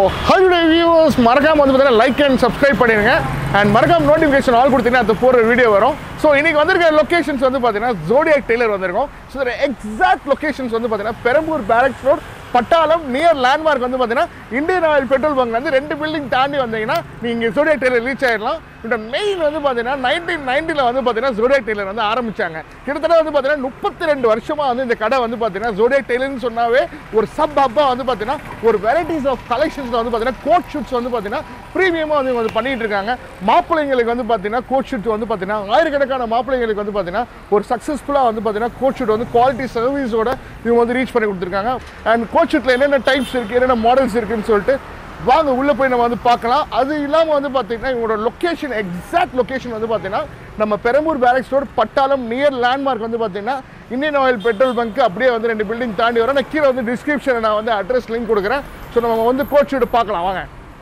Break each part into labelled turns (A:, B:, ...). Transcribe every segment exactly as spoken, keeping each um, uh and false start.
A: hello viewers, மறக்காம வந்து பாத்தீங்கன்னா லைக் அண்ட் சப்ஸ்கிரைப் பண்ணிருங்க and மறக்காம நோட்டிஃபிகேஷன் ஆல் கொடுத்தீங்கன்னா அது போற வீடியோ வரும். ஸோ இன்னைக்கு வந்திருக்க லொகேஷன்ஸ் வந்து பாத்தீங்கன்னா Zodiac Tailor வந்திருக்கோம். ஸோ இதோட எக்ஸாக்ட் லொகேஷன்ஸ் வந்து பாத்தீங்கன்னா Perambur Barraks road Pattalam near landmark வந்து பாத்தீங்கன்னா இந்தியன் ஆயில் பெட்ரோல் பங்க் வந்து ரெண்டு பில்டிங் தாண்டி வந்தீங்கன்னா நீங்க Zodiac Tailor ரீச் ஆயிடலாம். இந்த மெயின் வந்து பாத்தீங்கன்னா நைன்டீன் நைன்டில வந்து பாத்தீங்கன்னா Zodiac Tailor வந்து ஆரம்பிச்சாங்க. கிட்டத்தட்ட வந்து பாத்தீங்கன்னா முப்பத்தி ரெண்டு வருஷமா வந்து இந்த கடை வந்து பாத்தீங்கன்னா Zodiac Tailorன்னு சொன்னாவே ஒரு சப் ஹப்பா வந்து பாத்தீங்கன்னா ஒரு வெரைட்டிஸ் ஆஃப் கலெக்ஷன்ஸ்ல வந்து பாத்தீங்கன்னா கோட் ஷூட்ஸ் வந்து பாத்தீங்கன்னா பிரீமியமா வந்து வந்து பண்ணிட்டு இருக்காங்க. மாப்பிள்ளைங்களுக்கு வந்து பாத்தீங்கன்னா கோட் ஷூட் வந்து பாத்தீங்கன்னா ஆயிரக்கணக்கான மாப்பிள்ளைங்களுக்கு வந்து பாத்தீங்கன்னா ஒரு சக்சஸ்ஃபுல்லா வந்து பாத்தீங்கன்னா கோட் ஷூட் வந்து குவாலிட்டி சர்வீஸோட இவங்க வந்து ரீச் பண்ணி கொடுத்துருக்காங்க. அண்ட் கோட் ஷூட்ல என்னென்ன டைப்ஸ் இருக்கு, என்னென்ன மாடல்ஸ் இருக்குன்னு சொல்லிட்டு வாங்க உள்ள போய் நம்ம வந்து பார்க்கலாம். அது இல்லாமல் வந்து பார்த்தீங்கன்னா இவங்களோட லொக்கேஷன் எக்ஸாக்ட் லொக்கேஷன் வந்து பார்த்தீங்கன்னா நம்ம Perambur Barraks road Pattalam near landmark வந்து பார்த்தீங்கன்னா இந்தியன் ஆயில் பெட்ரோல் பங்க் அப்படியே வந்து ரெண்டு பில்டிங் தாண்டி வரோம். நான் கீழே வந்து டிஸ்கிரிப்ஷனில் நான் வந்து அட்ரஸ் லிங்க் கொடுக்குறேன். ஸோ நம்ம வந்து கோட் ஷூட் பார்க்கலாம் வாங்க.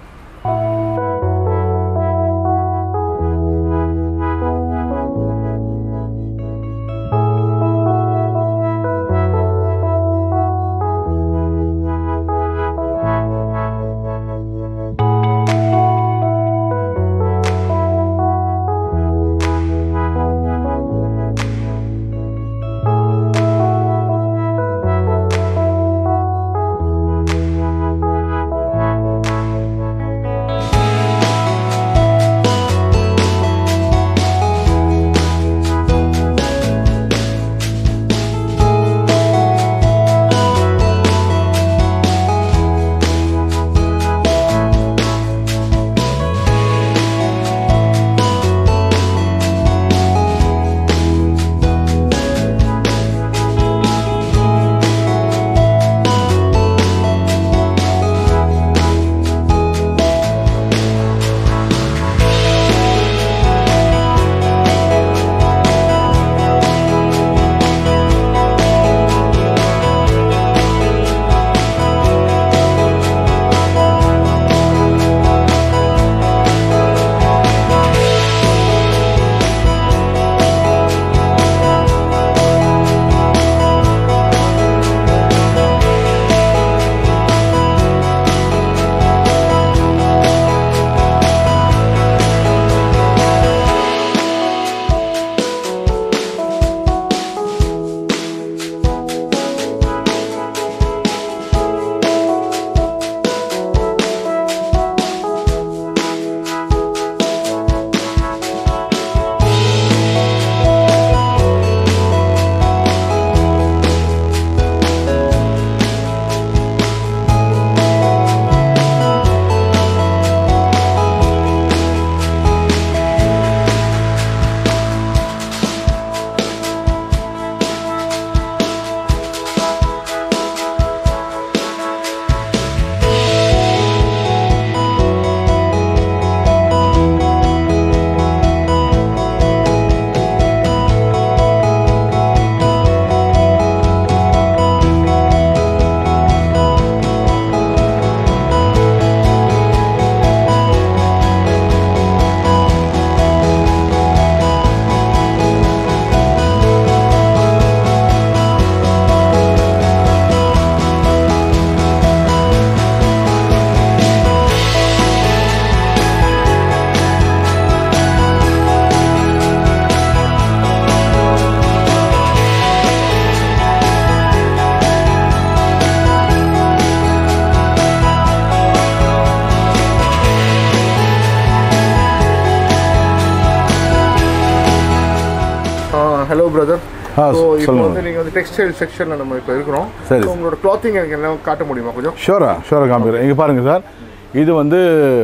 A: Hello brother. ஸோ இப்போ வந்து நீங்கள் வந்து டெக்ஸ்டைல் செக்ஷனில் நம்ம இப்போ இருக்கிறோம். சரி, உங்களோட கிளாத்திங் எனக்கு என்ன காட்ட முடியுமா கொஞ்சம்?
B: ஷோரா ஷோரா காமிக்கிறேன். இங்கே பாருங்கள் சார், இது வந்து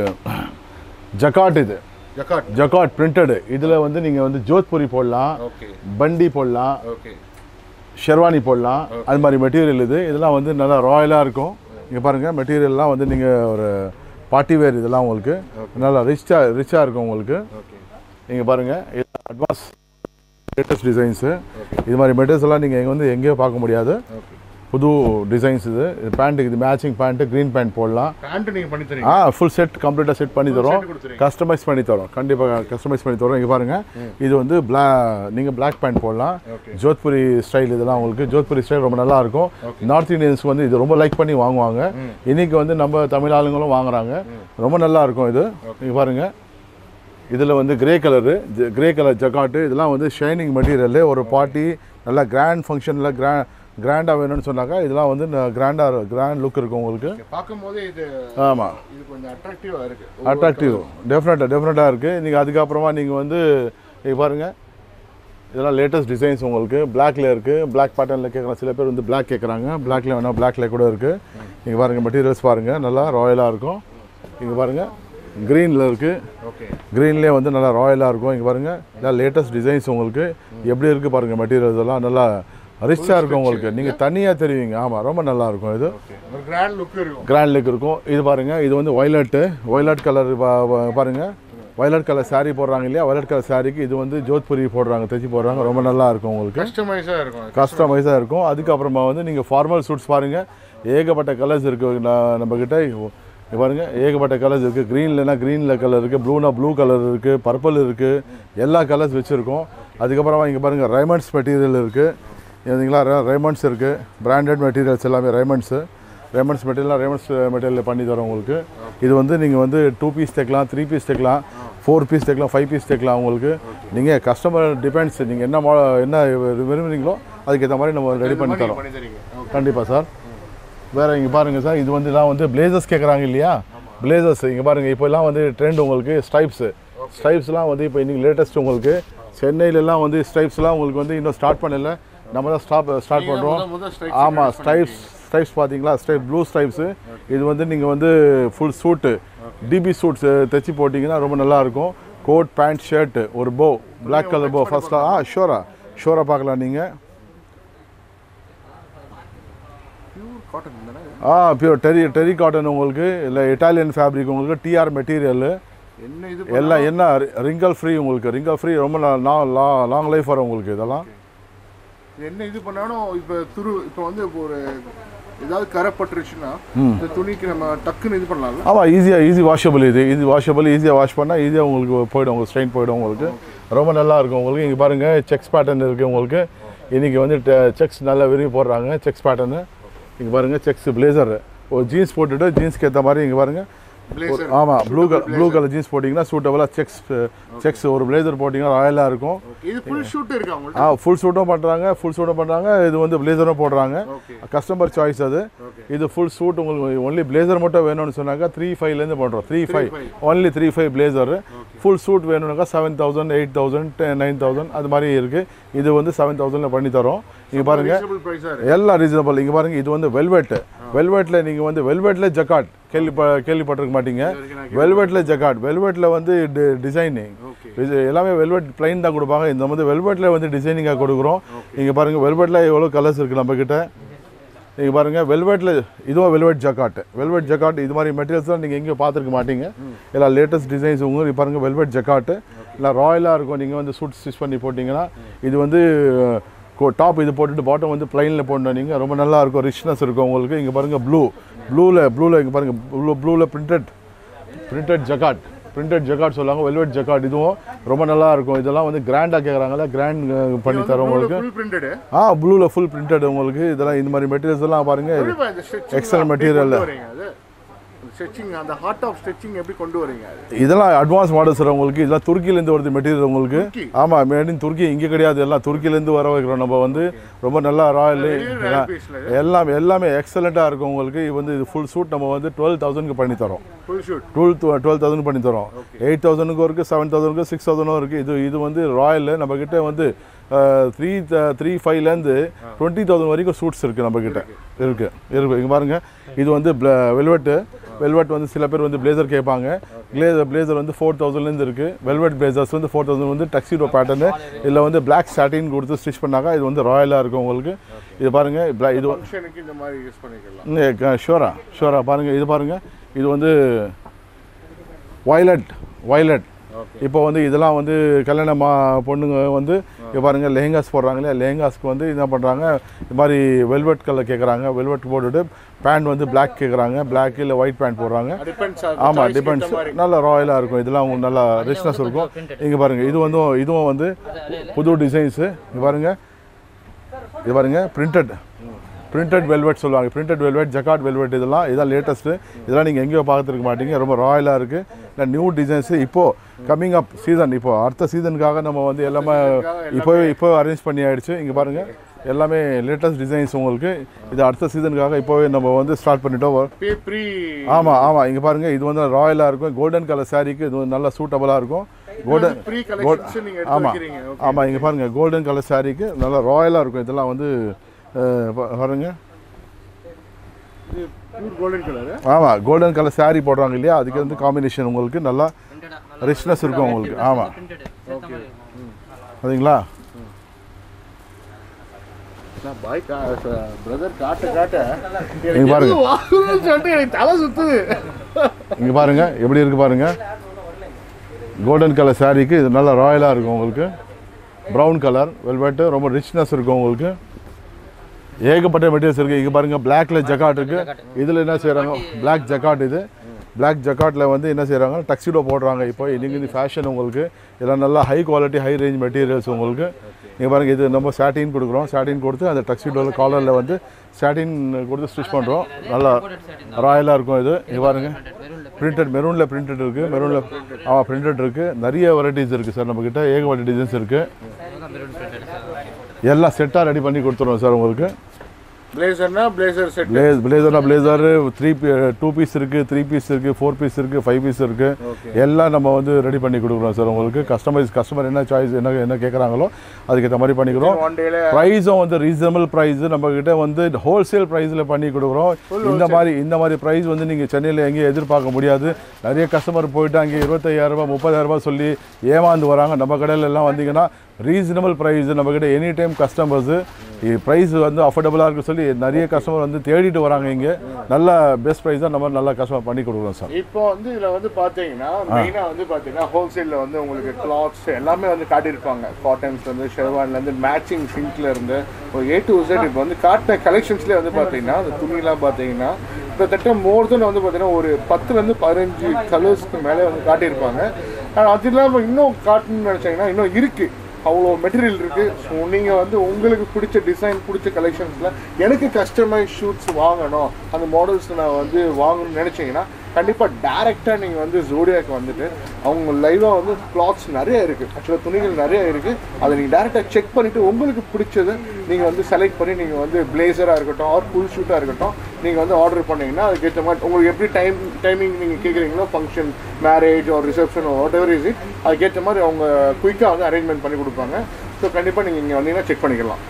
B: ஜக்காட், இது
A: ஜக்காட்
B: ஜக்காட் பிரிண்டடு. இதில் வந்து நீங்கள் வந்து ஜோத்பூரி போடலாம், பண்டி போடலாம், ஷெர்வானி போடலாம். அது மாதிரி மெட்டீரியல் இது. இதெல்லாம் வந்து நல்லா ராயலாக இருக்கும். இங்கே பாருங்கள், மெட்டீரியல்லாம் வந்து நீங்கள் ஒரு பார்ட்டி வேர் இதெல்லாம் உங்களுக்கு நல்லா ரிச்சாக ரிச்சாக இருக்கும் உங்களுக்கு. இங்கே பாருங்கள், இது அட்வான்ஸ் லேட்டஸ்ட் டிசைன்ஸு. இது மாதிரி மெட்டீரியல்ஸ் எல்லாம் நீங்கள் எங்கே வந்து எங்கேயோ பார்க்க முடியாது. புது டிசைன்ஸ் இது பேண்ட்டுக்கு இது மேட்சிங் பேண்ட்டு க்ரீன் பேண்ட் போடலாம்.
A: பேண்ட் நீங்கள் பண்ணி தரீங்க?
B: ஆ ஃபுல் செட் கம்ப்ளீட்டாக செட் பண்ணி தரோம், கஸ்டமைஸ் பண்ணி தரோம், கண்டிப்பாக கஸ்டமைஸ் பண்ணி தரோம். இங்கே பாருங்கள், இது வந்து பிளா நீங்கள் பிளாக் பேண்ட் போடலாம். ஜோத்புரி ஸ்டைல் இதெல்லாம் உங்களுக்கு ஜோத்புரி ஸ்டைல் ரொம்ப நல்லா இருக்கும். நார்த் இந்தியன்ஸ்க்கு வந்து இது ரொம்ப லைக் பண்ணி வாங்குவாங்க. இன்னைக்கு வந்து நம்ம தமிழ் ஆளுங்களும் வாங்குறாங்க. ரொம்ப நல்லா இருக்கும் இது. இங்கே பாருங்கள், இதில் வந்து grey colour grey colour jacquard இதெல்லாம் வந்து ஷைனிங் மெட்டீரியல். ஒரு பார்ட்டி நல்லா கிராண்ட் ஃபங்க்ஷனில் கிரா கிராண்டாக வேணும்னு சொன்னாக்கா இதெல்லாம் வந்து கிராண்டாக கிராண்ட் லுக் இருக்கும் உங்களுக்கு.
A: பார்க்கும்போது இது
B: ஆமாம்,
A: இது கொஞ்சம் அட்ராக்டிவாக இருக்குது.
B: அட்ராக்டிவ் டெஃபினட்டாக டெஃபினட்டாக இருக்குது. நீங்கள் அதுக்கப்புறமா நீங்கள் வந்து இங்கே பாருங்கள், இதெல்லாம் லேட்டஸ்ட் டிசைன்ஸ் உங்களுக்கு. பிளாக்ல இருக்குது, பிளாக் பேட்டர்னில் கேட்குறாங்க. சில பேர் வந்து பிளாக் கேட்குறாங்க. பிளாக்ல வேணால் பிளாக்ல கூட இருக்குது. இங்கே பாருங்கள், மெட்டீரியல்ஸ் பாருங்கள், நல்லா ராயலாக இருக்கும். இங்கே பாருங்கள், க்ரீனில் இருக்குது.
A: ஓகே,
B: க்ரீன்லேயே வந்து நல்லா ராயலாக இருக்கும். இங்கே பாருங்கள், எல்லாம் லேட்டஸ்ட் டிசைன்ஸ் உங்களுக்கு. எப்படி இருக்குது பாருங்கள், மெட்டீரியல்ஸ் எல்லாம் நல்லா ரிச்சாக இருக்கும் உங்களுக்கு. நீங்கள் தனியாக தெரிவிங்க. ஆமாம், ரொம்ப நல்லா இருக்கும் இது.
A: ஒரு கிராண்ட் லுக் இருக்கும்,
B: கிராண்ட் லுக் இருக்கும். இது பாருங்கள், இது வந்து ஒய்லட்டு ஒய்லட் கலர் பாருங்கள். வயலட் கலர் சாரீ போடுறாங்க இல்லையா, வயலட் கலர் சாரீக்கு இது வந்து ஜோத்புரி போடுறாங்க, தைச்சி போடுறாங்க. ரொம்ப நல்லா இருக்கும் உங்களுக்கு,
A: கஸ்டமைஸாக இருக்கும்.
B: கஸ்டமைஸாக இருக்கும். அதுக்கப்புறமா வந்து நீங்கள் ஃபார்மல் சூட்ஸ் பாருங்கள், ஏகப்பட்ட கலர்ஸ் இருக்குது நம்மக்கிட்ட. பாருங்கள், ஏகப்பட்ட கலர்ஸ் இருக்குது. க்ரீன்லனா க்ரீனில் கலர் இருக்குது, ப்ளூனா ப்ளூ கலர் இருக்குது, பர்பிள் இருக்குது, எல்லா கலர்ஸ் வச்சுருக்கோம். அதுக்கப்புறமா இங்கே பாருங்கள், ரைமண்ட்ஸ் மெட்டீரியல் இருக்குது. இதுங்களா ரைமண்ட்ஸ் இருக்குது, பிராண்டட் மெட்டீரியல்ஸ் எல்லாமே ரைமண்ட்ஸு. ரைமண்ட்ஸ் மெட்டீரியலாக ரைமண்ட்ஸ் மெட்டீரியல் பண்ணி தரோம் உங்களுக்கு. இது வந்து நீங்கள் வந்து டூ பீஸ் தைக்கலாம், த்ரீ பீஸ் தைக்கலாம், ஃபோர் பீஸ் தைக்கலாம், ஃபைவ் பீஸ் தைக்கலாம் உங்களுக்கு. நீங்கள் கஸ்டமர் டிபெண்ட்ஸ், நீங்கள் என்ன மா என்ன விரும்புகிறீங்களோ அதுக்கேற்ற மாதிரி நம்ம ரெடி பண்ணி தரோம். கண்டிப்பாக சார். வேறு இங்கே பாருங்கள் சார், இது வந்து எல்லாம் வந்து பிளேசர்ஸ் கேட்குறாங்க இல்லையா, பிளேசர்ஸ் இங்கே பாருங்கள். இப்போல்லாம் வந்து ட்ரெண்ட் உங்களுக்கு ஸ்ட்ரைப்ஸு ஸ்ட்ரைப்ஸ்லாம் வந்து இப்போ இன்றைக்கி லேட்டஸ்ட் உங்களுக்கு சென்னையிலலாம் வந்து ஸ்ட்ரைப்ஸ்லாம் உங்களுக்கு வந்து இன்னும் ஸ்டார்ட் பண்ணல, நம்ம தான் ஸ்டாப் ஸ்டார்ட் பண்ணுறோம். ஆமாம், ஸ்ட்ரைப்ஸ் ஸ்ட்ரைப்ஸ் பார்த்தீங்களா, ஸ்ட்ரைப் ப்ளூ ஸ்ட்ரைப்ஸு. இது வந்து நீங்கள் வந்து ஃபுல் சூட்டு டிபி சூட்ஸ் தைச்சி போட்டிங்கன்னா ரொம்ப நல்லாயிருக்கும். கோட் பேண்ட் ஷர்ட்டு ஒரு போ பிளாக் கலர் போ ஃபர்ஸ்ட்டாக ஆ ஷோரா ஷோராக பார்க்கலாம் நீங்கள். ஆ பியூர் டெரி டெரி காட்டன் உங்களுக்கு, இல்லை இட்டாலியன் ஃபேப்ரிக் உங்களுக்கு, டிஆர் மெட்டீரியல் எல்லாம் என்ன ரிங்கல் ஃப்ரீ உங்களுக்கு, ரிங்கல் ஃப்ரீ ரொம்ப லாங் லைஃப் வரும் உங்களுக்கு. இதெல்லாம்
A: என்ன இது பண்ணாலும் இப்போ துரு இப்போ வந்து ஒரு ஏதாவது கரைப்பட்டுருச்சுன்னா இந்த துணிக்கு நம்ம டக்குன்னு இது பண்ணலாம்.
B: ஆமாம், ஈஸியாக ஈஸி வாஷபிள். இது ஈஸி வாஷபிள், ஈஸியாக வாஷ் பண்ணால் ஈஸியாக உங்களுக்கு போய்டும், உங்களுக்கு ஸ்ட்ரெயின் போய்டும் உங்களுக்கு. ரொம்ப நல்லா இருக்கும் உங்களுக்கு. இங்கே பாருங்கள், செக்ஸ் பேட்டர்ன் இருக்குது உங்களுக்கு. இன்றைக்கி வந்து செக்ஸ் நல்லா விரும்பி போடுறாங்க, செக்ஸ் பேட்டர்னு. இங்கே பாருங்கள், செக்ஸ் பிளேசர் ஒரு ஜீன்ஸ் போட்டுட்டு ஜீன்ஸ்க்கு ஏற்ற மாதிரி இங்கே பாருங்கள். ஆமாம், blue colour blue colour jeans போட்டிங்கன்னா சூட்டபுளாக செக்ஸ் செக்ஸ் ஒரு பிளேசர் போட்டிங்கன்னா ராயலாக இருக்கும்.
A: இது ஃபுல் ஷூட் இருக்கு அவங்களுக்கு.
B: ஆ ஃபுல் ஷூட்டும் பண்ணுறாங்க, ஃபுல் ஷூட்டும் பண்ணுறாங்க. இது வந்து பிளேசரும் போடுறாங்க, கஸ்டமர் சாய்ஸ் அது. இது ஃபுல் ஷூட் உங்களுக்கு ஒன்லி பிளேசர் மட்டும் வேணும்னு சொன்னாக்கா த்ரீ ஃபைவ்லேருந்து பண்ணுறோம். Three five only three five blazer. Full suit வேணும்னாக்கா seven thousand eight thousand nine thousand அது மாதிரி இருக்குது. இது வந்து செவன் தௌசண்டில் பண்ணி தரோம். இங்கே பாருங்கள், எல்லாம் ரீசனபிள். இங்கே பாருங்கள், இது வந்து வெல்வெட். வெல்வெட்டில் நீங்கள் வந்து வெல்வெட்டில் ஜக்காட் கேள்வி கேள்விப்பட்டிருக்க மாட்டீங்க. வெல்வெட்டில் ஜக்காட், வெல்வெட்டில் வந்து டிசைனிங் எல்லாமே வெல்வெட் பிளைன் தான் கொடுப்பாங்க. இந்த வந்து வெல்வெட்டில் வந்து டிசைனிங்காக கொடுக்குறோம். இங்கே பாருங்கள், வெல்வெட்டில் எவ்வளோ கலர்ஸ் இருக்குது நம்மக்கிட்ட. நீங்கள் பாருங்கள், வெல்வெட்டில் இதுவும் வெல்வெட் ஜக்காட். வெல்வெட் ஜக்காட் இது மாதிரி மெட்டீரியல்ஸ்லாம் நீங்கள் எங்கேயும் பார்த்துருக்க மாட்டீங்க. எல்லாம் லேட்டஸ்ட் டிசைன்ஸ் உங்களுக்கு பாருங்கள். வெல்வெட் ஜக்காட்டு எல்லாம் ராயலாக இருக்கும். நீங்கள் வந்து சூட் ஸ்டிச் பண்ணி போட்டிங்கன்னா இது வந்து டாப் இது போட்டுட்டு பாட்டம் வந்து பிளைனில் போட்டோம் நீங்கள், ரொம்ப நல்லா இருக்கும், ரிச்னஸ் இருக்கும் உங்களுக்கு. இங்கே பாருங்கள், ப்ளூ ப்ளூவில் ப்ளூவில் இங்கே பாருங்கள், ப்ளூ ப்ளூவில் printed printed jacquard printed jacquard சொல்லுவாங்க, வெல்வெட் ஜக்காட். இதுவும் ரொம்ப நல்லா இருக்கும். இதெல்லாம் வந்து கிராண்டாக கேட்குறாங்களா, கிராண்ட் பண்ணி தரோம் உங்களுக்கு. ஆ ப்ளூவில் ஃபுல் பிரிண்டட் உங்களுக்கு. இதெல்லாம் இந்த மாதிரி மெட்டீரியல்ஸ் எல்லாம் பாருங்கள், எக்ஸல் மெட்டீரியல்.
A: ஸ்டிச்சிங் அந்த ஹார்ட் ஆஃப் ஸ்டிச்சிங் எப்படி கொண்டு வரீங்க?
B: இதெல்லாம் அட்வான்ஸ் மாடல்ஸ் சார் உங்களுக்கு. இதெல்லாம் துருக்கியிலேருந்து வருது மெட்டீரியல் உங்களுக்கு. ஆமாம், மேட் இன் துருக்கி, இங்கே கிடையாது, எல்லாம் துருக்கியிலேருந்து வர வைக்கிறோம் நம்ம வந்து. ரொம்ப நல்லா ராயல் எல்லாம் எல்லாமே எக்ஸலண்ட்டாக இருக்கும் உங்களுக்கு. இது வந்து இது ஃபுல் சூட் நம்ம வந்து டுவெல் தௌசண்ட்க்கு பண்ணி தரோம். டுவெல் டுவெல் தௌசண்ட் பண்ணி தரோம். எயிட் தௌசண்ட்க்கும் இருக்குது, செவன் தௌசண்ட்க்கு, சிக்ஸ் தௌசண்டும் இருக்குது. இது இது வந்து ராயல் நம்மக்கிட்ட வந்து த்ரீ த்ரீ ஃபைவ்லேருந்து டுவெண்ட்டி தௌசண்ட் வரைக்கும் சூட்ஸ் இருக்குது நம்மக்கிட்ட இருக்குது இருக்குது இங்கே பாருங்கள். இது வந்து வெல்வெட்டு வெல்வெட் வந்து சில பேர் வந்து பிளேசர் கேட்பாங்க. பிளேசர் பிளேசர் வந்து ஃபோர் தௌசண்ட்லேருந்து இருக்குது. வெல்வெட் பிளேசர்ஸ் வந்து ஃபோர் தௌசண்ட் வந்து டக்ஸிடோ பேட்டர்னு இதில் வந்து பிளாக் சாட்டின் கொடுத்து ஸ்டிச் பண்ணாக்கா இது வந்து ராயலாக இருக்கும் உங்களுக்கு. இது பாருங்கள், இது
A: இந்த மாதிரி யூஸ் பண்ணிக்கலாம்.
B: ஷோரா ஷோரா பாருங்கள். இது பாருங்கள், இது வந்து வயலட் வயலட் இப்போ வந்து இதெல்லாம் வந்து கல்யாண மா பொண்ணுங்க வந்து இப்போ பாருங்கள் லெஹங்காஸ் போடுறாங்களே லெஹங்காஸ்க்கு வந்து என்ன பண்ணுறாங்க இது மாதிரி வெல்வெட் கலர் கேட்குறாங்க வெல்வெட் போட்டுட்டு பேண்ட் வந்து பிளாக் கேட்குறாங்க பிளாக் இல்லை ஒயிட் பேண்ட் போடுறாங்க ஆமாம் டிபெண்ட்ஸ் நல்லா ராயலாக இருக்கும் இதெல்லாம் உங்களுக்கு நல்லா ரிச்னஸ் இருக்கும் இங்கே பாருங்கள் இது வந்து இதுவும் வந்து புது டிசைன்ஸு இங்கே பாருங்கள் இது பாருங்கள் பிரிண்டட் பிரிண்டட் வெல்வெட் சொல்லுவாங்க பிரிண்டட் வெல்வெட் ஜக்காட் வெல்வெட் இதெல்லாம் இதெல்லாம் லேட்டஸ்ட்டு இதெல்லாம் நீங்கள் எங்கேயோ பார்த்துருக்க மாட்டீங்க ரொம்ப ராயலாக இருக்குது நியூ டிசைன்ஸு இப்போது கம்மிங் அப் சீசன் இப்போது அடுத்த சீசனுக்காக நம்ம வந்து எல்லாமே இப்போ இப்போ அரேஞ்ச் பண்ணி ஆகிடுச்சு இங்கே பாருங்கள் எல்லாமே லேட்டஸ்ட் டிசைன்ஸ் உங்களுக்கு இது அடுத்த சீசனுக்காக இப்போவே நம்ம வந்து ஸ்டார்ட் பண்ணிட்டோம் ஆமாம் ஆமாம் இங்கே பாருங்கள் இது வந்து ராயலாக இருக்கும் கோல்டன் கலர் சாரீக்கு இது வந்து நல்லா சூட்டபுளாக இருக்கும் கோல்டன் ஆமாம் ஆமாம் இங்கே பாருங்கள் கோல்டன் கலர் சாரீக்கு நல்லா ராயலாக இருக்கும் இதெல்லாம் வந்து பாருங்க ஆமாம் கோல்டன் கலர் சாரீ போடுறாங்க இல்லையா அதுக்கு வந்து காம்பினேஷன் உங்களுக்கு நல்லா ரிச்னஸ் இருக்கும் உங்களுக்கு ஆமாம் சரிங்களா இங்க பாருங்க எப்படி இருக்கு பாருங்க கோல்டன் கலர் சாரீக்கு இது நல்லா ராயலாக இருக்கும் உங்களுக்கு ப்ரௌன் கலர் வெல்வெட்டு ரொம்ப ரிச்னஸ் இருக்கும் உங்களுக்கு ஏகப்பட்ட மெட்டீரியல்ஸ் இருக்குது இங்கே பாருங்கள் பிளாக்ல ஜக்காட் இருக்குது இதில் என்ன செய்கிறாங்க பிளாக் ஜக்காட் இது பிளாக் ஜக்காட்டில் வந்து என்ன செய்கிறாங்க டக்ஸிடோ போடுறாங்க இப்போ இன்றைக்கி இந்த ஃபேஷன் உங்களுக்கு இதெல்லாம் நல்லா high quality high range materials உங்களுக்கு இங்கே பாருங்கள் இது நம்ம சாட்டின் கொடுக்குறோம் சாட்டின் கொடுத்து அந்த டக்ஸிடோவில் காலரில் வந்து சாட்டின் கொடுத்து ஸ்டிச் பண்ணுறோம் நல்லா ராயலாக இருக்கும் இது இங்கே பாருங்கள் பிரிண்டட் மெரூனில் பிரிண்டட் இருக்குது மெரூனில் ஆமாம் பிரிண்டட் இருக்குது நிறைய வெரைட்டிஸ் இருக்குது சார் நம்மக்கிட்ட ஏகப்பட்ட டிசைன்ஸ் இருக்குது எல்லாம் செட்டாக ரெடி பண்ணி கொடுத்துருவோம் சார் உங்களுக்கு
A: பிளேசர்னா பிளேசர் செட்
B: பிளேஸ் பிளேசர்னா பிளேசர் த்ரீ டூ பீஸ் இருக்குது த்ரீ பீஸ் இருக்குது ஃபோர் பீஸ் இருக்குது ஃபைவ் பீஸ் இருக்குது எல்லாம் நம்ம வந்து ரெடி பண்ணி கொடுக்குறோம் சார் உங்களுக்கு கஸ்டமைஸ் கஸ்டமர் என்ன சாய்ஸ் என்ன என்ன கேட்குறாங்களோ அதுக்கேற்ற மாதிரி பண்ணிக்கிறோம் ப்ரைஸும் வந்து ரீசனபிள் ப்ரைஸ் நம்மக்கிட்ட வந்து ஹோல்சேல் ப்ரைஸில் பண்ணி கொடுக்குறோம் இந்த மாதிரி இந்த மாதிரி ப்ரைஸ் வந்து நீங்கள் சென்னையில் எங்கேயும் எதிர்பார்க்க முடியாது நிறைய கஸ்டமர் போயிட்டு அங்கே இருபத்தையாயிரரூபா முப்பதாயிரரூபா சொல்லி ஏமாந்து வராங்க நம்ம கடையில் எல்லாம் வந்தீங்கன்னா ரீசனபிள் ப்ரைஸ் நம்மக்கிட்ட எனி டைம் கஸ்டமர்ஸு ப்ரைஸ் வந்து அஃபோர்டபுளாக இருக்குன்னு சொல்லி நிறைய கஸ்டமர் வந்து தேடிட்டு வராங்க இங்கே நல்ல பெஸ்ட் ப்ரைஸ் தான் நம்ம நல்லா கஸ்டமர் பண்ணி கொடுக்குறோம் சார்
A: இப்போ வந்து இதில் வந்து பார்த்தீங்கன்னா மெயினாக வந்து பார்த்தீங்கன்னா ஹோல்சேலில் வந்து உங்களுக்கு கிளாத்ஸ் எல்லாமே வந்து காட்டியிருப்பாங்க காட்டன்ஸ்லேருந்து ஷெர்வானிலேருந்து மேட்சிங் சிங்க்லேருந்து ஒரு ஏ டு இசட் இப்போ வந்து காட்டின கலெக்ஷன்ஸ்லேயே வந்து பார்த்தீங்கன்னா அந்த துணிலாம் பார்த்தீங்கன்னா கிட்டத்தட்ட மோர் தென் வந்து பார்த்தீங்கன்னா ஒரு பத்துலேருந்து பதினஞ்சு கலர்ஸ்க்கு மேலே வந்து காட்டியிருப்பாங்க ஆனால் அது இல்லாமல் இன்னும் காட்டணும்னு நினச்சிங்கன்னா இன்னும் இருக்குது அவ்வளோ மெட்டீரியல் இருக்குது ஸோ நீங்கள் வந்து உங்களுக்கு பிடிச்ச டிசைன் பிடிச்ச கலெக்ஷன்ஸில் எனக்கு கஸ்டமைஸ் ஷூட்ஸ் வாங்கணும் அந்த மாடல்ஸ் நான் வந்து வாங்கணும்னு நினச்சிங்கன்னா கண்டிப்பாக டேரெக்டாக நீங்கள் வந்து ஜோடியாக்கு வந்துட்டு அவங்க லைவாக வந்து கிளாத்ஸ் நிறைய இருக்குது ஆக்சுவலாக துணிகள் நிறைய இருக்குது அதை நீங்கள் டேரெக்டாக செக் பண்ணிவிட்டு உங்களுக்கு பிடிச்சதை நீங்கள் வந்து செலக்ட் பண்ணி நீங்கள் வந்து பிளேசராக இருக்கட்டும் ஆர் ஃபுல் ஷூட்டாக இருக்கட்டும் நீங்கள் வந்து ஆர்டர் பண்ணிங்கன்னா அதுக்கேற்ற மாதிரி உங்களுக்கு எப்படி டைம் டைமிங் நீங்கள் கேட்குறீங்களோ function marriage or reception whatever is it அதுக்கேற்ற மாதிரி அவங்க குயிக்காக வந்து அரேஞ்ச்மெண்ட் பண்ணி கொடுப்பாங்க ஸோ கண்டிப்பாக நீங்கள் இங்கே வந்தீங்கன்னா செக் பண்ணிக்கலாம்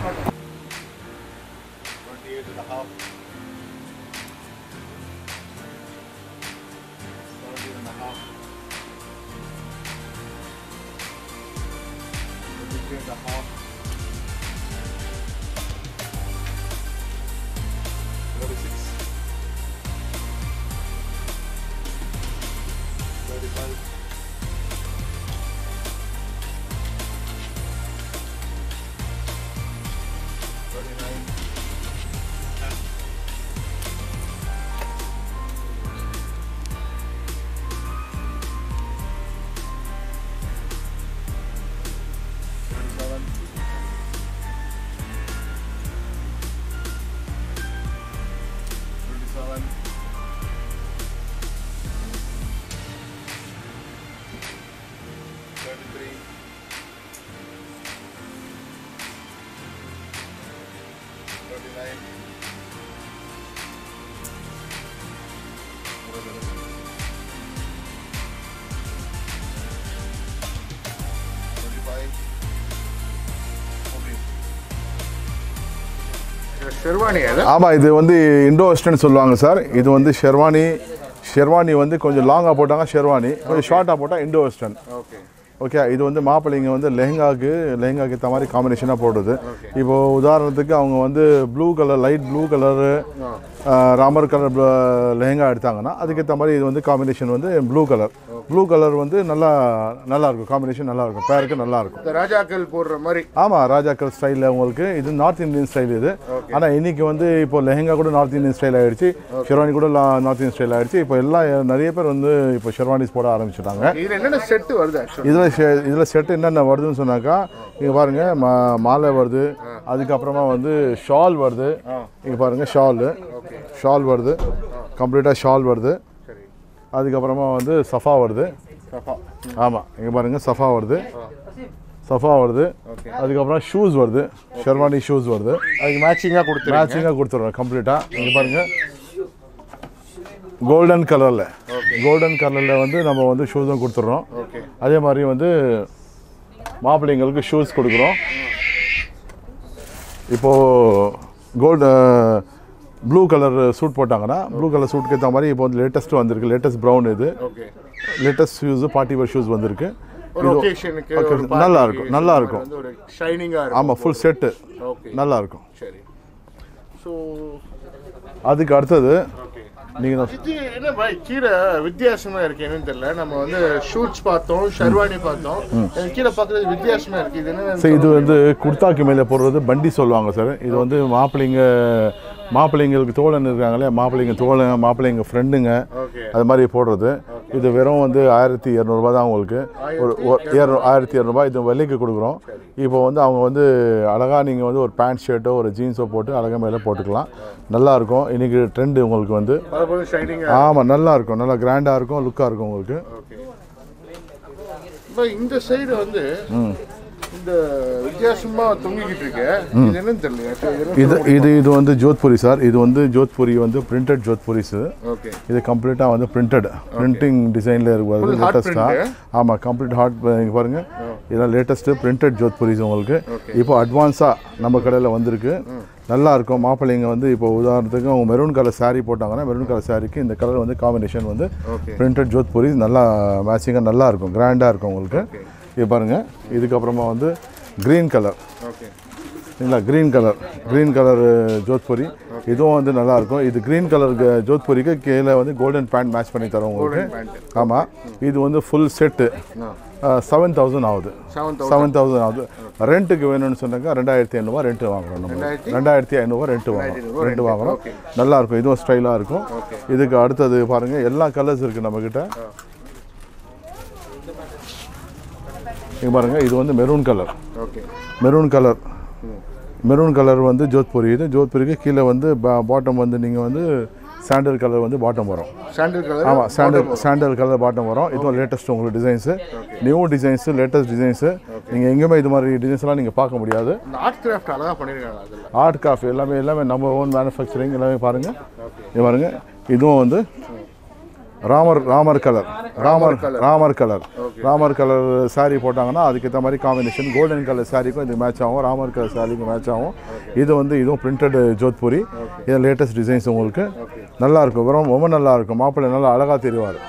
A: ஷெர்வானி அது
B: ஆமாம் இது வந்து இண்டோ வெஸ்டர்ன் சொல்லுவாங்க சார் இது வந்து ஷெர்வானி ஷெர்வானி வந்து கொஞ்சம் லாங்காக போட்டாங்க ஷெர்வானி கொஞ்சம் ஷார்ட்டாக போட்டால் இண்டோ வெஸ்டர்ன்
A: ஓகே
B: ஓகே இது வந்து மாப்பிள்ளைங்க வந்து லெஹங்காக்கு லெஹங்காக்கு ஏற்ற மாதிரி காம்பினேஷனாக போடுறது இப்போது உதாரணத்துக்கு அவங்க வந்து blue colour light blue colour Ramar colour lehenga எடுத்தாங்கன்னா அதுக்கேற்ற மாதிரி இது வந்து காம்பினேஷன் வந்து ப்ளூ கலர் ப்ளூ கலர் வந்து நல்லா நல்லா இருக்கும் காம்பினேஷன் நல்லா இருக்கும் பேருக்கு நல்லா இருக்கும்
A: ராஜாக்கள் போடுற மாதிரி
B: ஆமாம் ராஜாக்கள் ஸ்டைலில் உங்களுக்கு இது நார்த் இந்தியன் ஸ்டைல் இது ஆனால் இன்னைக்கு வந்து இப்போ லெஹங்கா கூட நார்த் இந்தியன் ஸ்டைல் ஆகிடுச்சு ஷெர்வானி கூட நார்த் இந்தியன் ஸ்டைல் ஆகிடுச்சு இப்போ எல்லாம் நிறைய பேர் வந்து இப்போ ஷெர்வானிஸ் போட ஆரம்பிச்சுட்டாங்க
A: இதில் என்னென்ன செட்டு வருது
B: இதில் இதில் செட்டு என்னென்ன வருதுன்னு சொன்னாக்கா இங்கே பாருங்கள் மா மாலை வருது அதுக்கப்புறமா வந்து ஷால் வருது இங்கே பாருங்கள் ஷாலு ஷால் வருது கம்ப்ளீட்டாக ஷால் வருது அதுக்கப்புறமா வந்து சஃபா வருது ஆமாம் இங்கே பாருங்கள் சஃபா வருது சஃபா வருது அதுக்கப்புறம் ஷூஸ் வருது ஷெர்வானி ஷூஸ் வருது
A: அதுக்கு மேட்சிங்காக கொடுத்து
B: மேட்சிங்காக கொடுத்துட்றோம் கம்ப்ளீட்டாக இங்கே பாருங்கள் கோல்டன் கலரில் கோல்டன் கலரில் வந்து நம்ம வந்து ஷூஸும் கொடுத்துட்றோம் அதே மாதிரி வந்து மாப்பிள்ளைங்களுக்கு ஷூஸ் கொடுக்குறோம் இப்போது கோல்டு ப்ளூ கலர் சூட் போட்டாங்கன்னா ப்ளூ கலர் சூட்டுக்கு ஏற்ற மாதிரி இப்போ வந்து லேட்டஸ்ட் வந்திருக்கு லேட்டஸ்ட் ப்ரௌன் இது latest shoes party wear shoes வந்திருக்கு நல்லா இருக்கும் நல்லா இருக்கும் ஆமாம் ஃபுல் செட்டு நல்லா இருக்கும் அதுக்கு அடுத்தது நீங்கள்
A: என்ன பாய் கீழே வித்தியாசமா இருக்கு என்னன்னு தெரியல நம்ம வந்து ஷூட்ஸ் பார்த்தோம் ஷெர்வானி பார்த்தோம் கீழே பார்க்குறது வித்தியாசமா இருக்கு இது என்ன
B: சார் இது வந்து குர்தாக்கு மேலே போடுறது பண்டி சொல்லுவாங்க சார் இது வந்து மாப்பிள்ளைங்க மாப்பிள்ளைங்களுக்கு தோழன் இருக்காங்களே மாப்பிள்ளைங்க தோழன் மாப்பிள்ளைங்க ஃப்ரெண்டுங்க அது மாதிரி போடுறது இது வெறும் வந்து ஆயிரத்தி இரநூறுபா தான் உங்களுக்கு ஒரு ஆயிரத்தி இரநூறுபா இது விலைக்கு கொடுக்குறோம் இப்போ வந்து அவங்க வந்து அழகாக நீங்கள் வந்து ஒரு பேண்ட் ஷர்ட்டோ ஒரு ஜீன்ஸோ போட்டு அழகாக மேலே போட்டுக்கலாம் நல்லாயிருக்கும் இன்றைக்கி ட்ரெண்டு உங்களுக்கு வந்து ஆமாம் நல்லாயிருக்கும் நல்லா கிராண்டாக இருக்கும் லுக்காக இருக்கும் உங்களுக்கு
A: இந்த சைடு வந்து இந்த வித்தியாசமா தொங்கிக்கிட்டு இருக்கு இது என்னன்னு தெரியல
B: இது இது இது வந்து ஜோத்பூரி சார் இது வந்து ஜோத்பூரி வந்து பிரிண்டட் ஜோத்பூரிஸ்
A: ஓகே
B: இது கம்ப்ளீட்டாக வந்து பிரிண்டட் பிரிண்டிங் டிசைனில் இருக்குது லேட்டஸ்ட்டாக ஆமாம் கம்ப்ளீட் ஹார்ட் இங்கே பாருங்கள் இதெல்லாம் லேட்டஸ்ட்டு பிரிண்டட் ஜோத்பூரிஸ் உங்களுக்கு இப்போ அட்வான்ஸாக நம்ம கடையில் வந்திருக்கு நல்லா இருக்கும் மாப்பிள்ளைங்க வந்து இப்போ உதாரணத்துக்கு அவங்க மெரூன் கலர் சாரீ போட்டாங்கன்னா மெரூன் கலர் சாரீக்கு இந்த கலர் வந்து காம்பினேஷன் வந்து பிரிண்டட் ஜோத்பூரி நல்லா மேட்சிங்காக நல்லா இருக்கும் கிராண்டாக இருக்கும் உங்களுக்கு இது பாருங்கள் இதுக்கப்புறமா வந்து க்ரீன் கலர் சரிங்களா green colour green colour Jodhpuri இதுவும் வந்து நல்லாயிருக்கும் இது க்ரீன் கலர் ஜோத்பூரிக்கு கீழே வந்து கோல்டன் பேண்ட் மேட்ச் பண்ணி தரோம் உங்களுக்கு ஆமாம் இது வந்து ஃபுல் செட்டு செவன் தௌசண்ட் ஆகுது செவன் தௌசண்ட் ஆகுது ரெண்ட்டுக்கு வேணும்னு சொன்னாங்க ரெண்டாயிரத்தி ஐநூறுவா ரெண்ட்டு வாங்குறோம் நம்ம ரெண்டாயிரத்தி ஐநூறுவா ரெண்ட்டு வாங்குறோம் ரெண்டு வாங்குறோம் நல்லாயிருக்கும் இதுவும் ஸ்டைலாக இருக்கும் இதுக்கு அடுத்தது பாருங்கள் எல்லா கலர்ஸ் இருக்குது நம்மக்கிட்ட இங்கே பாருங்கள் இது வந்து maroon colour maroon colour maroon colour வந்து ஜோத்பூரி இது ஜோத்பூரிக்கு கீழே வந்து பாட்டம் வந்து நீங்கள் வந்து சாண்டல் கலர் வந்து பாட்டம் வரும்
A: சாண்டல் கலர்
B: ஆமாம் சாண்டல் சாண்டல் கலர் பாட்டம் வரும் இதுவும் லேட்டஸ்ட் உங்களுக்கு designs new designs latest designs நீங்கள் எங்கேயுமே இது மாதிரி டிசைன்ஸ்லாம் நீங்கள் பார்க்க முடியாது
A: ஆர்ட் கிராஃப்ட் அழகாக பண்ணியிருக்காங்க
B: ஆர்ட் கிராஃப்ட் எல்லாமே எல்லாமே நம்ம ஓன் மேனுஃபேக்சரிங் எல்லாமே பாருங்கள் இது பாருங்கள் இதுவும் வந்து Ramar Ramar colour Ramar Ramar colour Ramar colour sari போட்டாங்கன்னா அதுக்கேற்ற மாதிரி காம்பினேஷன் கோல்டன் கலர் சாரீக்கும் இது மேட்ச் ஆகும் ராமர் கலர் சாரீக்கும் மேட்ச் ஆகும் இது வந்து இதுவும் பிரிண்டட் ஜோத்பூரி இது லேட்டஸ்ட் டிசைன்ஸ் உங்களுக்கு நல்லாயிருக்கும் வெறும் ரொம்ப நல்லாயிருக்கும் மாப்பிள்ளை நல்லா அழகாக தெரிவார்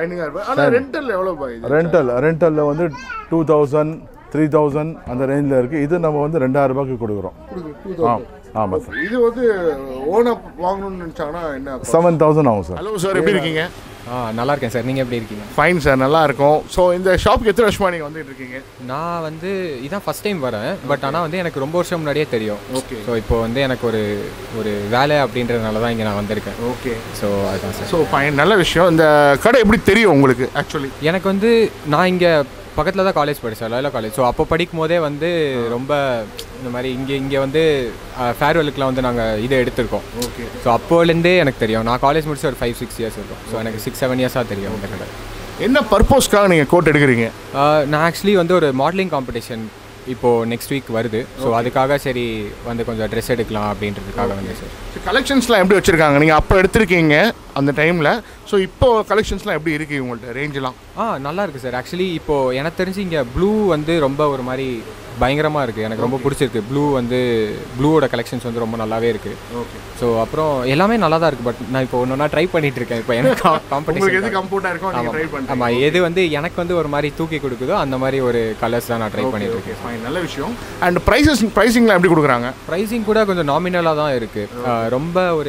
B: ரெண்டல் ரெண்டலில் வந்து டூ தௌசண்ட் த்ரீ தௌசண்ட் அந்த ரேஞ்சில் இருக்குது இது நம்ம வந்து ரெண்டாயிரம் ரூபாய்க்கு கொடுக்குறோம் ஆ ஆமாம் சார்
A: இது வந்து ஓனாக வாங்கணும்னு நினச்சாங்கன்னா என்ன
B: செவன் தௌசண்ட் ஆகும் சார்
A: ஹலோ சார் எப்படி இருக்கீங்க
C: ஆ நல்லா இருக்கேன் சார் நீங்கள் எப்படி இருக்கீங்க
A: ஃபைன் சார் நல்லா இருக்கும் ஸோ இந்த ஷாப்புக்கு எத்தனை வருஷமாக நீங்கள் வந்துட்டு இருக்கீங்க
C: நான் வந்து இதான் ஃபஸ்ட் டைம் வரேன் பட் ஆனால் வந்து எனக்கு ரொம்ப வருஷம் முன்னாடியே தெரியும் ஓகே ஸோ இப்போ வந்து எனக்கு ஒரு ஒரு வேலை அப்படின்றதுனால தான் இங்கே நான் வந்திருக்கேன்
A: ஓகே
C: ஸோ அதுதான் சார்
A: ஸோ ஃபைன் நல்ல விஷயம் இந்த கடை எப்படி தெரியும் உங்களுக்கு ஆக்சுவலி
C: எனக்கு வந்து நான் இங்கே பக்கத்தில் தான் காலேஜ் படித்தேன் லாயலா காலேஜ் ஸோ அப்போ படிக்கும் போதே வந்து ரொம்ப இந்த மாதிரி இங்கே இங்கே வந்து ஃபேர்வெலுக்குலாம் வந்து நாங்கள் இதை எடுத்திருக்கோம் ஓகே ஸோ அப்போலேருந்தே எனக்கு தெரியும் நான் காலேஜ் முடிச்சு ஒரு ஃபைவ் சிக்ஸ் இயர்ஸ் இருக்கும் ஸோ எனக்கு சிக்ஸ் செவன் இயர்ஸாக தெரியும் இந்த கடை
A: என்ன பர்பஸ்க்காக நீங்கள் கோட் எடுக்கிறீங்க
C: நான் ஆக்சுவலி வந்து ஒரு மாடலிங் காம்படிஷன் இப்போது நெக்ஸ்ட் வீக் வருது ஸோ அதுக்காக சரி வந்து கொஞ்சம் ட்ரெஸ் எடுக்கலாம் அப்படின்றதுக்காக வந்து சார்
A: கலெக்ஷன்ஸ்லாம் எப்படி வச்சுருக்காங்க நீங்கள் அப்போ எடுத்திருக்கீங்க அந்த டைமில் ஸோ இப்போ கலெக்ஷன்ஸ்லாம் எப்படி இருக்குது உங்கள்கிட்ட ரேஞ்செலாம்
C: ஆ நல்லா இருக்குது சார் ஆக்சுவலி இப்போது எனக்கு தெரிஞ்சு இங்கே ப்ளூ வந்து ரொம்ப ஒரு மாதிரி பயங்கரமாக இருக்குது எனக்கு ரொம்ப பிடிச்சிருக்கு ப்ளூ வந்து ப்ளூவோட கலெக்ஷன்ஸ் வந்து ரொம்ப நல்லாவே இருக்குது ஓகே ஸோ அப்புறம் எல்லாமே நல்லா தான் இருக்குது பட் நான் இப்போ ஒன்று ஒன்றா ட்ரை பண்ணிகிட்டு இருக்கேன் இப்போ எனக்கு காம்படிஷன்
A: எது கம்ஃபர்ட்டாக இருக்கும் ட்ரை பண்ணி
C: ஆமாம் எது வந்து எனக்கு வந்து ஒரு மாதிரி தூக்கி கொடுக்குதோ அந்த மாதிரி ஒரு கலர்ஸ் தான் நான் ட்ரை பண்ணிட்டு இருக்கேன்
A: ஃபைன் நல்ல விஷயம் அண்ட் ப்ரைஸஸ் ப்ரைஸிங்லாம் எப்படி கொடுக்குறாங்க
C: ப்ரைஸிங் கூட கொஞ்சம் நாமினலாக தான் இருக்குது ரொம்ப ஒரு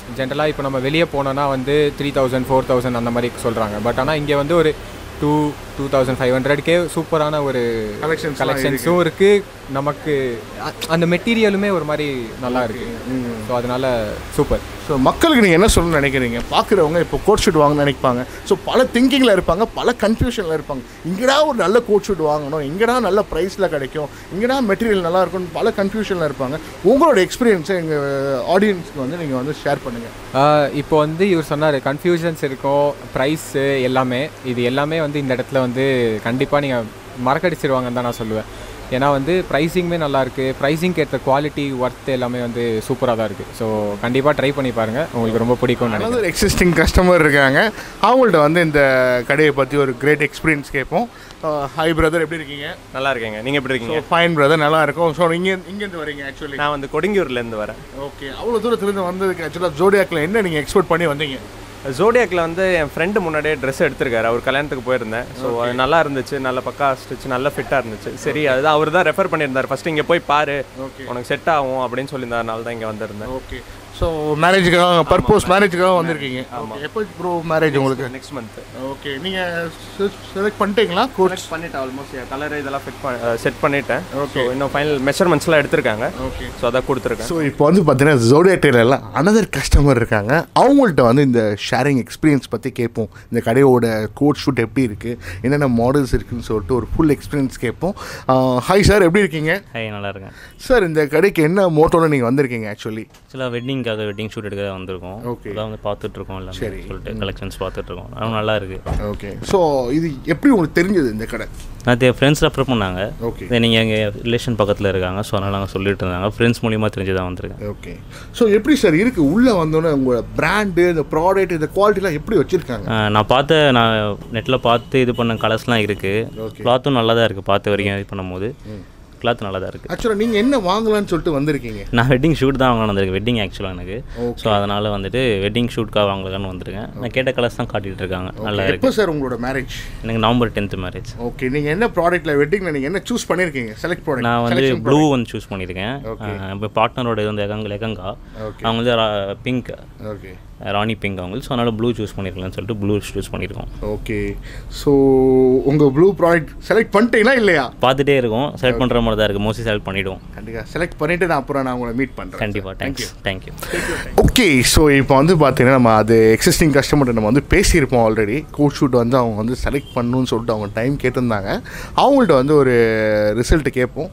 C: ஜென்ரலாக இப்போ நம்ம வெளியே போனோன்னா வந்து த்ரீ தௌசண்ட் ஃபோர் தௌசண்ட் அந்த மாதிரி சொல்கிறாங்க. பட் ஆனால் இங்கே வந்து ஒரு டூ டூ தௌசண்ட் ஃபைவ் ஹண்ட்ரட்கே சூப்பரான ஒரு
A: கலெக்ஷன்ஸ்
C: கலெக்ஷன்ஸும் இருக்குது. நமக்கு அந்த மெட்டீரியலுமே ஒரு மாதிரி நல்லா இருக்குது. ஸோ அதனால் சூப்பர்.
A: ஸோ மக்களுக்கு நீங்கள் என்ன சொல்லணும்னு நினைக்கிறீங்க? பார்க்குறவங்க இப்போ கோட் ஷூட் வாங்கணும்னு நினைப்பாங்க. ஸோ பல திங்கிங்கில் இருப்பாங்க, பல கன்ஃபியூஷனில் இருப்பாங்க. இங்கடா ஒரு நல்ல கோட் ஷூட் வாங்கணும், இங்கடா நல்ல ப்ரைஸில் கிடைக்கும், இங்கடா மெட்டீரியல் நல்லா இருக்கும்னு பல கன்ஃபியூஷனில் இருப்பாங்க. உங்களோட எக்ஸ்பீரியன்ஸை எங்கள் ஆடியன்ஸ்க்கு வந்து நீங்கள் வந்து ஷேர் பண்ணுங்கள்.
C: இப்போ வந்து இவர் சொன்னார் கன்ஃபியூஷன்ஸ் இருக்கும், ப்ரைஸு எல்லாமே. இது எல்லாமே வந்து இந்த இடத்துல வந்து கண்டிப்பாக நீங்கள் மறக்கடிச்சிருவாங்கன்னு தான் நான் சொல்லுவேன். ஏன்னா வந்து ப்ரைஸிங்குமே நல்லாயிருக்கு, ப்ரைஸிங்க்கு ஏற்ற குவாலிட்டி ஒர்த் எல்லாமே வந்து சூப்பராக தான் இருக்குது. ஸோ கண்டிப்பாக ட்ரை பண்ணி பாருங்கள், உங்களுக்கு ரொம்ப பிடிக்கும்னு நினைக்கிறேன்.
A: ஒரு எக்ஸிஸ்டிங் கஸ்டமர் இருக்காங்க, அவங்கள்ட்ட வந்து இந்த கடையை பற்றி ஒரு கிரேட் எக்ஸ்பீரியன்ஸ் கேட்போம். ஹாய் பிரதர், எப்படி இருக்கீங்க?
D: நல்லா இருக்கேங்க, நீங்கள் எப்படி இருக்கீங்க?
A: ஃபைன் பிரதர், நல்லா இருக்கும். ஸோ நீங்கள் இங்கேருந்து வரீங்க? ஆக்சுவலி
D: நான் வந்து கொடுங்கியூர்லேருந்து வரேன்.
A: ஓகே, அவ்வளோ தூரத்துலேருந்து வந்ததுக்கு ஆக்சுவலாக ஜோடியாக்கில் என்ன நீங்கள் எக்ஸ்போர்ட் பண்ணி வந்தீங்க?
D: ஜோடியாக்கில் வந்து என் ஃப்ரெண்டு முன்னாடியே ட்ரெஸ் எடுத்திருக்காரு, அவர் கல்யாணத்துக்கு போயிருந்தேன். ஸோ அது நல்லா இருந்துச்சு, நல்ல பக்கா ஸ்டிச், நல்ல ஃபிட்டாக இருந்துச்சு. சரி, அதுதான் அவர் தான் ரெஃபர் பண்ணியிருந்தார். ஃபஸ்ட்டு இங்கே போய் பாரு, உனக்கு செட் ஆகும் அப்படின்னு சொல்லியிருந்தாருனால தான் இங்கே வந்திருந்தேன்.
A: ஓகே, ஸோ மேரேஜுக்காக பர்பஸ் மேரேஜுக்காக வந்திருக்கீங்க. ஆமாம், எப்போ ப்ரோ மேரேஜ் உங்களுக்கு?
D: Next month.
A: ஓகே, நீங்கள் செலக்ட் பண்ணிட்டீங்களா? கோட்
D: பண்ணிட்டேன், ஆல்மோஸ்ட் கலர் இதெல்லாம் ஃபிட் பண்ண செட் பண்ணிட்டேன். ஓகே, இன்னும் ஃபைனல் மெஷர்மெண்ட்ஸ்லாம் எடுத்திருக்காங்க. ஓகே, ஸோ அதான் கொடுத்துருக்கேன்.
A: ஸோ இப்போ வந்து பார்த்தீங்கன்னா ஜோடியாக் டெய்லர்ல அனதர் கஸ்டமர் இருக்காங்க, அவங்கள்ட்ட வந்து இந்த ஷேரிங் எக்ஸ்பீரியன்ஸ் பற்றி கேட்போம். இந்த கடையோட கோட் ஷூட் எப்படி இருக்குது, என்னென்ன மாடல்ஸ் இருக்குதுன்னு சொல்லிட்டு ஒரு ஃபுல் எக்ஸ்பீரியன்ஸ் கேட்போம். ஹாய் சார், எப்படி இருக்கீங்க?
E: ஹாய், நல்லா இருக்கேன்
A: சார். இந்த கடைக்கு என்ன மோட்டோவில் நீங்கள் வந்திருக்கீங்க? ஆக்சுவலி
E: ஆக்சுவலாக வெட்டிங்காக வெட்டிங் ஷூட் எடுக்க வந்திருக்கோம்.
A: ஓகே,
E: அதான் வந்து பார்த்துட்ருக்கோம் எல்லாம் சொல்லிட்டு கலெக்ஷன்ஸ் பார்த்துட்ருக்கோம். அதுவும் நல்லா இருக்குது.
A: ஓகே, ஸோ இது எப்படி உங்களுக்கு தெரிஞ்சது இந்த கடை?
E: அது என் ஃப்ரெண்ட்ஸ் ரெஃபர் பண்ணாங்க.
A: ஓகே,
E: நீங்கள் எங்கள் ரிலேஷன் பக்கத்தில் இருக்காங்க, ஸோ அதனால் நாங்கள் சொல்லிட்டு இருந்தாங்க. ஃப்ரெண்ட்ஸ் மூலியமாக தெரிஞ்சு தான் வந்திருக்கேன்.
A: ஓகே, ஸோ எப்படி சார் இருக்குது உள்ளே வந்தோன்னே உங்களோட பிராண்டு, இந்த ப்ராடக்ட், இந்த குவாலிட்டிலாம் எப்படி வச்சுருக்காங்க?
E: நான் பார்த்த நான் நெட்டில் பார்த்து இது பண்ண கலர்ஸ்லாம் இருக்குது. கிளாத்தும் நல்லா தான் இருக்குது, பார்த்த வரைக்கும் இது பண்ணும்போது கிளாத் நல்லா தான் இருக்குது.
A: ஆக்சுவலாக நீங்கள் என்ன வாங்கலான்னு சொல்லிட்டு வந்திருக்கீங்க?
E: நான் வெட்டிங் ஷூட் தான் வாங்கணும் வந்திருக்கேன், வெட்டிங் ஆக்சுவலாக எனக்கு. ஸோ அதனால் வந்துட்டு வெட்டிங் ஷூட்காக வாங்கலான்னு வந்திருக்கேன். நான் கேட்ட கலர்ஸ் தான் காட்டிகிட்டு இருக்காங்க, நல்லா இருக்குது.
A: எப்போ சார் உங்களோட மேரேஜ்?
E: எனக்கு நவம்பர் டென்த்து மேரேஜ்.
A: ஓகே, நீங்கள் என்ன ப்ராடக்ட்டில் வெட்டிங்கில் நீங்கள் என்ன சூஸ் பண்ணியிருக்கீங்க? செலக்ட் ப்ராடக்ட்
E: நான் வந்து ப்ளூ வந்து சூஸ் பண்ணியிருக்கேன். இப்போ பார்ட்னரோட இது வந்து எகங்க லெகங்கா, அவங்க வந்து பிங்க்,
A: ஓகே
E: ராணி பிங்க் அவங்களுக்கு. ஸோ அதனால் ப்ளூ சூஸ் பண்ணியிருக்கலாம்னு சொல்லிட்டு ப்ளூ சூஸ் பண்ணியிருக்கோம்.
A: ஓகே, ஸோ உங்கள் ப்ளூ ப்ராடக்ட் செலக்ட் பண்ணிட்டீங்களா இல்லையா?
E: பார்த்துட்டே இருக்கும், செலக்ட் பண்ணுற மாதிரி தான் இருக்குது. மோஸ்ட்லி செலக்ட் பண்ணிவிடுவோம்.
A: கண்டிப்பாக செலக்ட் பண்ணிவிட்டு நான் அப்புறம் நான் உங்களை மீட் பண்ணுறேன்.
E: கண்டிப்பாக, தேங்க்ஸ். தேங்க்யூ.
A: ஓகே, ஸோ இப்போ வந்து பார்த்தீங்கன்னா நம்ம அது எக்ஸிஸ்டிங் கஸ்டமர்கிட்ட நம்ம வந்து பேசியிருப்போம் ஆல்ரெடி. கோட் ஷூட் வந்து அவங்க வந்து செலக்ட் பண்ணணும்னு சொல்லிட்டு அவங்க டைம் கேட்டிருந்தாங்க. அவங்கள்ட்ட வந்து ஒரு ரிசல்ட்டு கேட்போம்.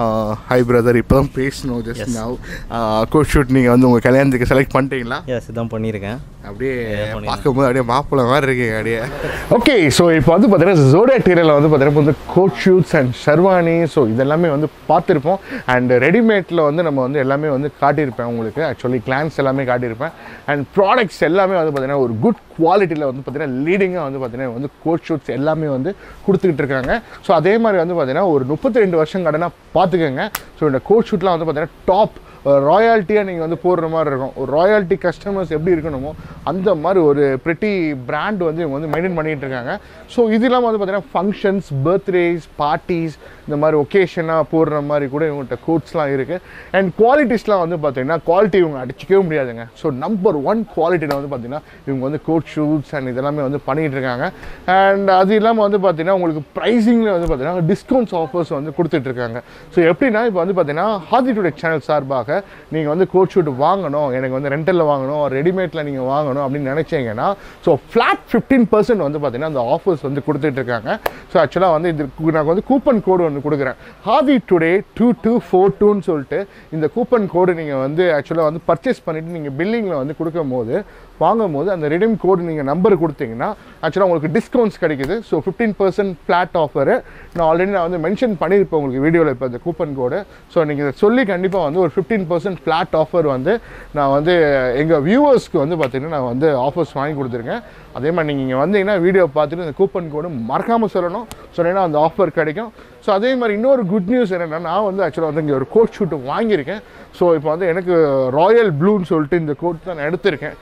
A: ஹை பிரதர், இப்போ தான் பேசணும் ஜஸ்ட் நவ். கோட் ஷூட் நீங்கள் வந்து உங்கள் கல்யாணத்துக்கு செலக்ட் பண்ணிட்டீங்களா?
E: எஸ், இதான் பண்ணியிருக்கேன்.
A: அப்படியே பார்க்கும்போது அப்படியே மாப்பிள்ளை மாதிரி இருக்கீங்க அப்படியே. ஓகே, ஸோ இப்போ வந்து பார்த்தீங்கன்னா ஜோடியாக் டெய்லரில் வந்து பார்த்தீங்கன்னா வந்து coat suits and sherwani, so இதெல்லாமே வந்து பார்த்துருப்போம். அண்ட் ரெடிமேட்டில் வந்து நம்ம வந்து எல்லாமே வந்து காட்டியிருப்பேன் உங்களுக்கு. ஆக்சுவலி கிளான்ஸ் எல்லாமே காட்டியிருப்பேன். அண்ட் ப்ராடக்ட்ஸ் எல்லாமே வந்து பார்த்தீங்கன்னா ஒரு குட் குவாலிட்டியில் வந்து பார்த்தீங்கன்னா லீடிங்காக வந்து பார்த்தீங்கன்னா வந்து கோட் ஷூட்ஸ் எல்லாமே வந்து கொடுத்துக்கிட்டு இருக்காங்க. ஸோ அதே மாதிரி வந்து பார்த்தீங்கன்னா ஒரு முப்பத்தி ரெண்டு வருஷம் கடனா பார்த்துக்கோங்க. ஸோ இந்த கோட் ஷூட்லாம் வந்து பார்த்தீங்கன்னா டாப் ராயல்ட்டியாக நீங்கள் வந்து போடுற மாதிரி இருக்கும். ஒரு ராயல்ட்டி கஸ்டமர்ஸ் எப்படி இருக்கணுமோ அந்த மாதிரி ஒரு ப்ரிட்டி பிராண்ட் வந்து இவங்க வந்து மெயின்டைன் பண்ணிகிட்டு இருக்காங்க. ஸோ இது இல்லாமல் வந்து பார்த்தீங்கன்னா ஃபங்க்ஷன்ஸ், பர்த்டேஸ், பார்ட்டிஸ், இந்த மாதிரி ஒகேஷனாக போடுற மாதிரி கூட இவங்கள்ட்ட கோட்ஸ்லாம் இருக்குது. அண்ட் குவாலிட்டிஸ்லாம் வந்து பார்த்தீங்கன்னா குவாலிட்டி இவங்க அடிச்சிக்கவே முடியாதுங்க. ஸோ நம்பர் ஒன் குவாலிட்டியில் வந்து பார்த்தீங்கன்னா இவங்க வந்து கோட் ஷூட்ஸ் அண்ட் இதெல்லாமே வந்து பண்ணிகிட்டு இருக்காங்க. அண்ட் அது இல்லாமல் வந்து பார்த்தீங்கன்னா உங்களுக்கு ப்ரைஸிங்கில் வந்து பார்த்தீங்கன்னா டிஸ்கவுண்ட்ஸ் ஆஃபர்ஸ் வந்து கொடுத்துட்ருக்காங்க. ஸோ எப்படின்னா இப்போ வந்து பார்த்தீங்கன்னா ஹாதி டுடே சேனல் சார்பாக நீங்கள் வந்து கோட் ஷூட் வாங்கணும், எனக்கு வந்து ரெண்டலில் வாங்கணும், ரெடிமேடில் நீங்கள் வாங்கணும் அப்படின்னு நினச்சிங்கன்னா ஸோ ஃப்ளாட் ஃபிஃப்டீன் பர்சன்ட் வந்து பார்த்தீங்கன்னா அந்த ஆஃபர்ஸ் வந்து கொடுத்துட்ருக்காங்க. ஸோ ஆக்சுவலாக வந்து இது நான் வந்து கூப்பன் கோடு ஒன்று கொடுக்குறேன், ஹாதி டுடே டூ டூ ஃபோர் டூன்னு சொல்லிட்டு. இந்த கூப்பன் கோடு நீங்கள் வந்து ஆக்சுவலாக வந்து பர்ச்சேஸ் பண்ணிவிட்டு நீங்கள் பில்லிங்கில் வந்து கொடுக்கும் போது வாங்கும் போது அந்த ரிடீம் கோடு நீங்கள் நம்பர் கொடுத்தீங்கன்னா ஆக்சுவலாக உங்களுக்கு டிஸ்கவுண்ட்ஸ் கிடைக்குது. So fifteen percent flat offer நான் ஆல்ரெடி நான் வந்து மென்ஷன் பண்ணியிருப்பேன் உங்களுக்கு வீடியோவில் இப்போ இந்த கூப்பன் கோடு. ஸோ நீங்கள் இதை சொல்லி கண்டிப்பாக வந்து ஒரு ஃபிஃப்டீன் பர்சன்ட் ஃப்ளாட் ஆஃபர் வந்து நான் வந்து எங்கள் வியூவர்ஸ்க்கு வந்து பார்த்தீங்கன்னா நான் வந்து ஆஃபர்ஸ் வாங்கி கொடுத்துருக்கேன். அதே மாதிரி நீங்கள் இங்கே வந்தீங்கன்னா வீடியோ பார்த்துட்டு இந்த கூப்பன் கோடு மறக்காமல் சொல்லணும், சொன்னீங்கன்னா அந்த ஆஃபர் கிடைக்கும். ஸோ அதே மாதிரி இன்னொரு குட் நியூஸ் என்னென்னா நான் வந்து ஆக்சுவலாக வந்து இங்கே ஒரு கோட் ஷூட்டு வாங்கியிருக்கேன். ஸோ இப்போ வந்து எனக்கு ராயல் ப்ளூன்னு சொல்லிட்டு இந்த கோட் தான் நான் எடுத்திருக்கேன். எனக்கு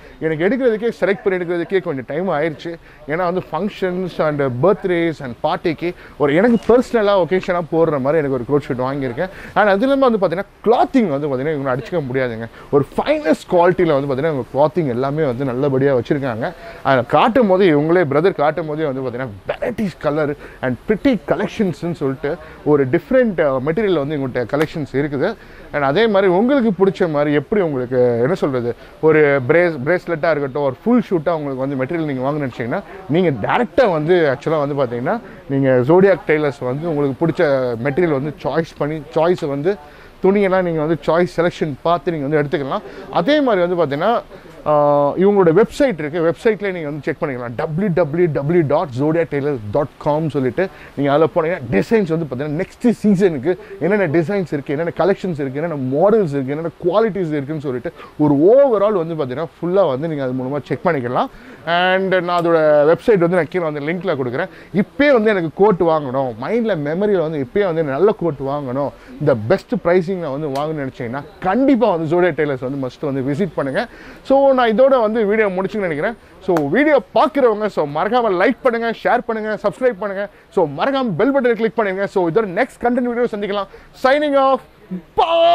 A: எனக்கு எடுக்கிறதுக்கே செலக்ட் பண்ணி எடுக்கிறதுக்கே கொஞ்சம் டைம் ஆயிடுச்சு. ஏன்னா வந்து ஃபங்க்ஷன்ஸ் அண்ட் பர்த்டேஸ் அண்ட் பார்ட்டிக்கு ஒரு எனக்கு பர்சனலாக ஒகேஷனாக போடுற மாதிரி எனக்கு ஒரு கோட் ஷூட் வாங்கியிருக்கேன். அண்ட் அது இல்லாமல் வந்து பார்த்தீங்கன்னா கிளாத்திங் வந்து பார்த்தீங்கன்னா இவங்க அடிச்சிக்க முடியாதுங்க. ஒரு ஃபைனஸ்ட் குவாலிட்டியில் வந்து பார்த்தீங்கன்னா இவங்க கிளாத்திங் எல்லாமே வந்து நல்லபடியாக வச்சுருக்காங்க. அதில் காட்டும் போது இவங்களே பிரதர் காட்டும் போதே வந்து பார்த்தீங்கன்னா வெரைட்டிஸ் கலர் அண்ட் பிரிட்டி கலெக்ஷன்ஸ்ன்னு சொல்லிட்டு ஒரு டிஃப்ரெண்ட் மெட்டீரியல் வந்து எங்கள்கிட்ட கலெக்ஷன்ஸ் இருக்குது. அண்ட் அதே மாதிரி உங்களுக்கு பிடிச்ச மாதிரி எப்படி உங்களுக்கு என்ன சொல்கிறது ஒரு பிரேஸ் பிரேஸ்லெட்டாக இருக்கட்டும் ஒரு ஃபுல் ஷூட்டாக உங்களுக்கு வந்து மெட்டீரியல் நீங்கள் வாங்க நினச்சிங்கன்னா நீங்கள் டேரெக்டாக வந்து ஆக்சுவலாக வந்து பார்த்தீங்கன்னா நீங்கள் ஜோடியாக் டெய்லர்ஸ் வந்து உங்களுக்கு பிடிச்ச மெட்டீரியல் வந்து சாய்ஸ் பண்ணி சாய்ஸை வந்து துணியெல்லாம் நீங்கள் வந்து சாய்ஸ் செலெக்ஷன் பார்த்து நீங்கள் வந்து எடுத்துக்கலாம். அதே மாதிரி வந்து பார்த்தீங்கன்னா இவங்களோட வெப்சைட் இருக்குது. வெப்சைட்லேயே நீங்கள் வந்து செக் பண்ணிக்கலாம் W W W dot Zodiac Tailors dot com சொல்லிட்டு நீங்கள் அதில் போனீங்கன்னா டிசைன்ஸ் வந்து பார்த்தீங்கன்னா நெக்ஸ்ட் சீசனுக்கு என்னென்ன டிசைன்ஸ் இருக்குது, என்னென்ன கலெக்ஷன்ஸ் இருக்குது, என்னென்ன மாடல்ஸ் இருக்குது, என்னென்ன குவாலிட்டிஸ் இருக்குதுன்னு சொல்லிட்டு ஒரு ஓவரால் வந்து பார்த்தீங்கன்னா ஃபுல்லாக வந்து நீங்கள் அது மூலமாக செக் பண்ணிக்கலாம். அண்ட் நான் அதோட வெப்சைட் வந்து நான் கீழே வந்து லிங்க்கில் கொடுக்குறேன். இப்போயே வந்து எனக்கு கோட் வாங்கணும், மைண்டில் மெமரியில் வந்து இப்போயே வந்து நல்ல கோட் வாங்கணும், இந்த பெஸ்ட் ப்ரைஸிங் நான் வந்து வாங்கணும்னு நினச்சிங்கன்னா கண்டிப்பாக வந்து ஜோடியாக் டெய்லர்ஸ் வந்து மஸ்ட் வந்து விசிட் பண்ணுங்கள். ஸோ நான் இதோட வந்து வீடியோ முடிச்சுன்னு நினைக்கிறேன். ஸோ வீடியோ பார்க்குறவங்க ஸோ மறக்காமல் லைக் பண்ணுங்கள், ஷேர் பண்ணுங்கள், சப்ஸ்கிரைப் பண்ணுங்கள். ஸோ மறக்காமல் பெல் பட்டனை கிளிக் பண்ணுங்கள். ஸோ இதோட நெக்ஸ்ட் கண்டென்ட் வீடியோ சந்திக்கலாம். Signing of.